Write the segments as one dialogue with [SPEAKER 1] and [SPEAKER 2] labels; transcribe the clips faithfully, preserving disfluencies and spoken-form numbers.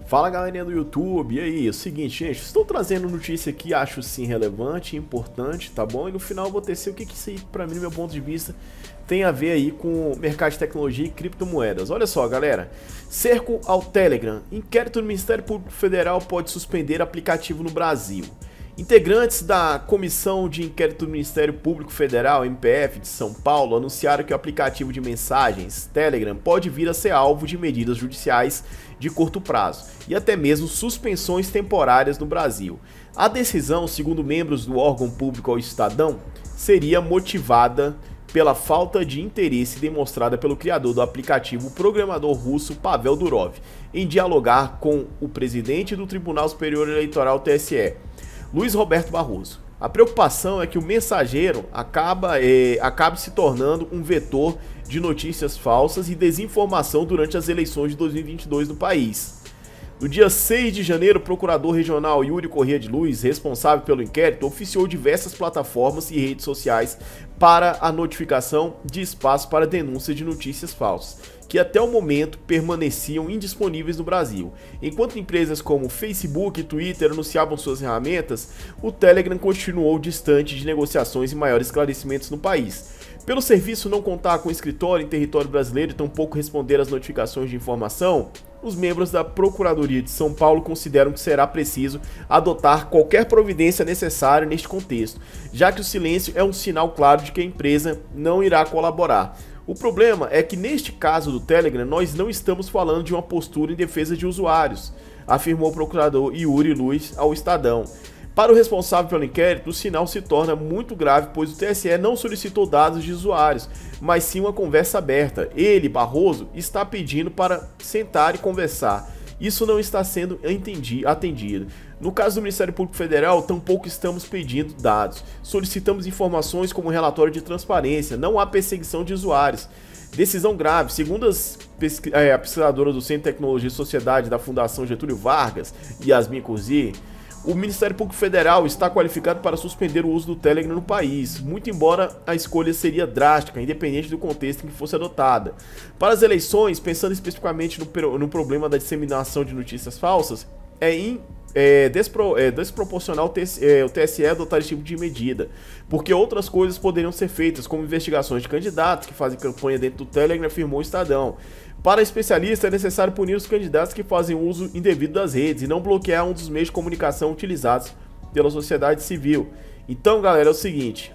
[SPEAKER 1] Fala galerinha do YouTube, e aí, é o seguinte, gente, estou trazendo notícia aqui, acho sim relevante, importante, tá bom? E no final eu vou tecer o que que isso aí, pra mim, no meu ponto de vista, tem a ver aí com o mercado de tecnologia e criptomoedas. Olha só, galera, cerco ao Telegram, inquérito do Ministério Público Federal pode suspender aplicativo no Brasil. Integrantes da Comissão de Inquérito do Ministério Público Federal, M P F, de São Paulo, anunciaram que o aplicativo de mensagens Telegram pode vir a ser alvo de medidas judiciais de curto prazo e até mesmo suspensões temporárias no Brasil. A decisão, segundo membros do órgão público ao Estadão, seria motivada pela falta de interesse demonstrada pelo criador do aplicativo, o programador russo Pavel Durov, em dialogar com o presidente do Tribunal Superior Eleitoral, T S E, Luiz Roberto Barroso. A preocupação é que o mensageiro acaba, é, acabe se tornando um vetor de notícias falsas e desinformação durante as eleições de dois mil e vinte e dois no país. No dia seis de janeiro, o procurador regional Yuri Corrêa de Luz, responsável pelo inquérito, oficiou diversas plataformas e redes sociais para a notificação de espaço para denúncia de notícias falsas, que até o momento permaneciam indisponíveis no Brasil. Enquanto empresas como Facebook e Twitter anunciavam suas ferramentas, o Telegram continuou distante de negociações e maiores esclarecimentos no país. Pelo serviço não contar com escritório em território brasileiro e tampouco responder às notificações de informação, os membros da Procuradoria de São Paulo consideram que será preciso adotar qualquer providência necessária neste contexto, já que o silêncio é um sinal claro de que a empresa não irá colaborar. O problema é que neste caso do Telegram nós não estamos falando de uma postura em defesa de usuários, afirmou o procurador Yuri Luz ao Estadão. Para o responsável pelo inquérito, o sinal se torna muito grave, pois o T S E não solicitou dados de usuários, mas sim uma conversa aberta. Ele, Barroso, está pedindo para sentar e conversar. Isso não está sendo atendido. No caso do Ministério Público Federal, tampouco estamos pedindo dados. Solicitamos informações como relatório de transparência. Não há perseguição de usuários. Decisão grave. Segundo as pesqu... é, a pesquisadora do Centro de Tecnologia e Sociedade da Fundação Getúlio Vargas, Yasmin Cousi, o Ministério Público Federal está qualificado para suspender o uso do Telegram no país, muito embora a escolha seria drástica, independente do contexto em que fosse adotada. Para as eleições, pensando especificamente no, no problema da disseminação de notícias falsas, é, in, é, despro, é desproporcional o T S E adotar esse tipo de medida, porque outras coisas poderiam ser feitas, como investigações de candidatos que fazem campanha dentro do Telegram, afirmou o Estadão. Para especialistas, é necessário punir os candidatos que fazem uso indevido das redes e não bloquear um dos meios de comunicação utilizados pela sociedade civil. Então, galera, é o seguinte.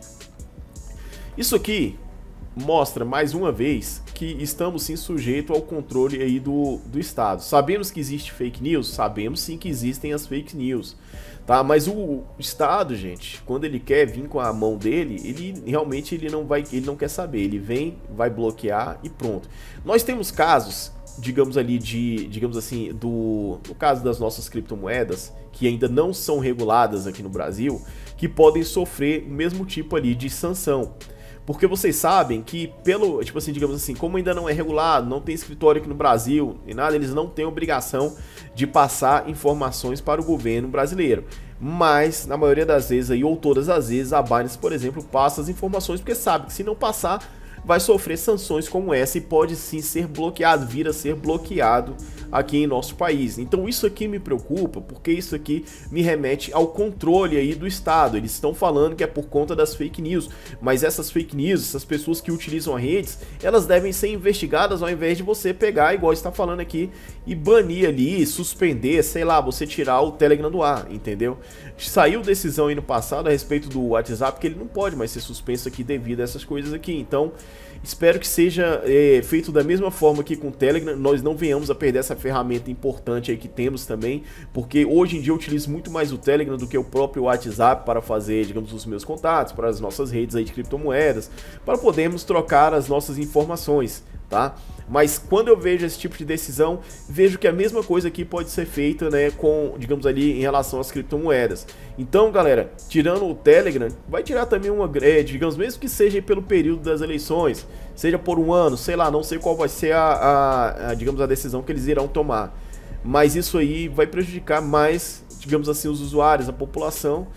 [SPEAKER 1] Isso aqui mostra, mais uma vez, que estamos sim sujeitos ao controle aí do, do Estado. Sabemos que existe fake news? Sabemos sim que existem as fake news. Tá, mas o Estado, gente, quando ele quer vir com a mão dele, ele realmente ele não vai, ele não quer saber, ele vem, vai bloquear e pronto. Nós temos casos, digamos ali de, digamos assim, do, no caso das nossas criptomoedas, que ainda não são reguladas aqui no Brasil, que podem sofrer o mesmo tipo ali de sanção. Porque vocês sabem que pelo, tipo assim, digamos assim, como ainda não é regulado, não tem escritório aqui no Brasil e nada, eles não têm obrigação de passar informações para o governo brasileiro. Mas, na maioria das vezes, aí, ou todas as vezes, a Binance, por exemplo, passa as informações porque sabe que se não passar, vai sofrer sanções como essa e pode sim ser bloqueado, vir a ser bloqueado aqui em nosso país. Então isso aqui me preocupa, porque isso aqui me remete ao controle aí do Estado. Eles estão falando que é por conta das fake news, mas essas fake news, essas pessoas que utilizam as redes, elas devem ser investigadas ao invés de você pegar, igual está falando aqui, e banir ali, suspender, sei lá, você tirar o Telegram do ar, entendeu? Saiu decisão aí no passado a respeito do WhatsApp que ele não pode mais ser suspenso aqui devido a essas coisas aqui. Então espero que seja é, feito da mesma forma aqui com o Telegram, nós não venhamos a perder essa ferramenta importante aí que temos também, porque hoje em dia eu utilizo muito mais o Telegram do que o próprio WhatsApp para fazer, digamos, os meus contatos, para as nossas redes aí de criptomoedas, para podermos trocar as nossas informações, tá? Mas quando eu vejo esse tipo de decisão, vejo que a mesma coisa aqui pode ser feita, né, com, digamos ali, em relação às criptomoedas. Então, galera, tirando o Telegram, vai tirar também uma, é, digamos, mesmo que seja pelo período das eleições, seja por um ano, sei lá, não sei qual vai ser a, a, a digamos, a decisão que eles irão tomar. Mas isso aí vai prejudicar mais, digamos assim, os usuários, a população,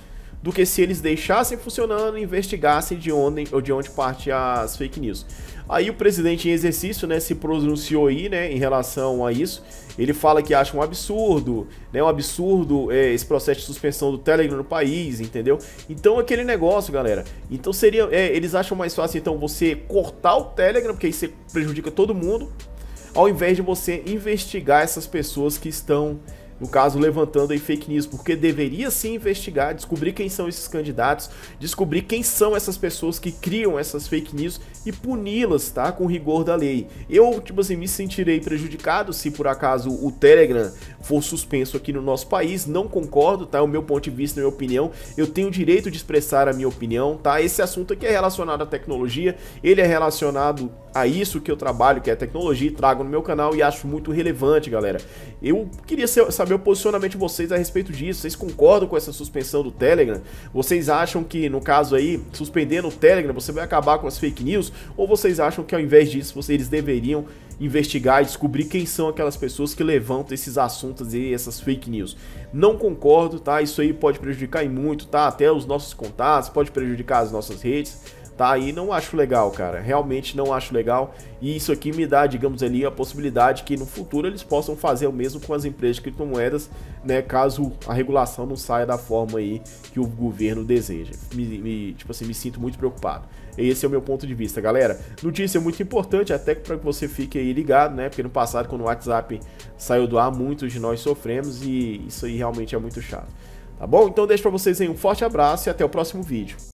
[SPEAKER 1] do que se eles deixassem funcionando e investigassem de onde, ou de onde parte as fake news. Aí o presidente em exercício, né, se pronunciou aí, né, em relação a isso. Ele fala que acha um absurdo, né, um absurdo é, esse processo de suspensão do Telegram no país, entendeu? Então aquele negócio, galera. Então seria, é, eles acham mais fácil então você cortar o Telegram, porque aí você prejudica todo mundo, ao invés de você investigar essas pessoas que estão, no caso, levantando aí fake news, porque deveria sim investigar, descobrir quem são esses candidatos, descobrir quem são essas pessoas que criam essas fake news e puni-las, tá? Com rigor da lei. Eu, tipo assim, me sentirei prejudicado se por acaso o Telegram for suspenso aqui no nosso país. Não concordo, tá? É o meu ponto de vista, a minha opinião. Eu tenho o direito de expressar a minha opinião, tá? Esse assunto aqui é relacionado à tecnologia, ele é relacionado a isso que eu trabalho, que é tecnologia, e trago no meu canal e acho muito relevante, galera. Eu queria saber o posicionamento de vocês a respeito disso. Vocês concordam com essa suspensão do Telegram? Vocês acham que, no caso aí, suspendendo o Telegram, você vai acabar com as fake news? Ou vocês acham que ao invés disso, vocês, eles deveriam investigar e descobrir quem são aquelas pessoas que levantam esses assuntos e essas fake news? Não concordo, tá? Isso aí pode prejudicar e muito, tá? Até os nossos contatos, pode prejudicar as nossas redes, tá? E não acho legal, cara, realmente não acho legal, e isso aqui me dá, digamos ali, a possibilidade que no futuro eles possam fazer o mesmo com as empresas de criptomoedas, né, caso a regulação não saia da forma aí que o governo deseja. Me, me, tipo assim, me sinto muito preocupado. Esse é o meu ponto de vista, galera. Notícia muito importante, até para que você fique aí ligado, né, porque no passado, quando o WhatsApp saiu do ar, muitos de nós sofremos, e isso aí realmente é muito chato. Tá bom? Então deixo para vocês aí um forte abraço e até o próximo vídeo.